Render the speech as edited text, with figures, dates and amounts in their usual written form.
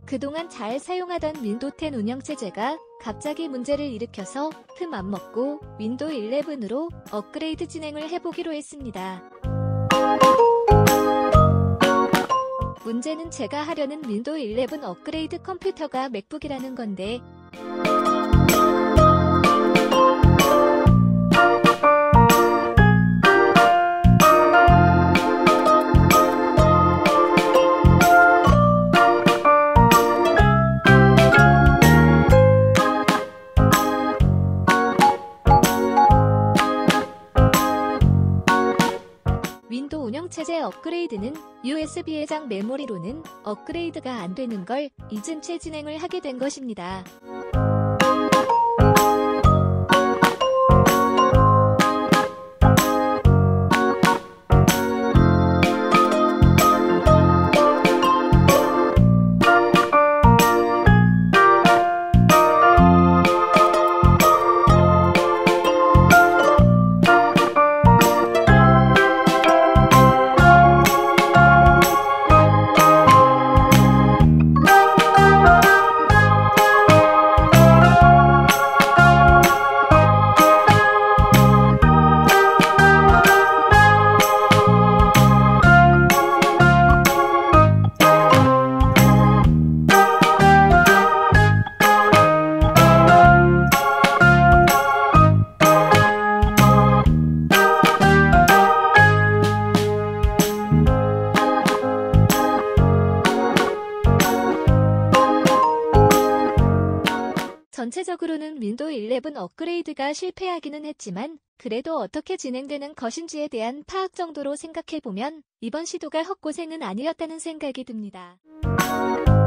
그동안 잘 사용하던 윈도우 10 운영체제가 갑자기 문제를 일으켜서 틈 안 먹고 윈도우 11으로 업그레이드 진행을 해보기로 했습니다. 문제는 제가 하려는 윈도우 11 업그레이드 컴퓨터가 맥북이라는 건데 윈도우 운영체제 업그레이드는 USB 외장 메모리로는 업그레이드가 안 되는 걸 잊은 채 진행을 하게 된 것입니다. 전체적으로는 윈도우 11 업그레이드가 실패하기는 했지만 그래도 어떻게 진행되는 것인지에 대한 파악 정도로 생각해보면 이번 시도가 헛고생은 아니었다는 생각이 듭니다.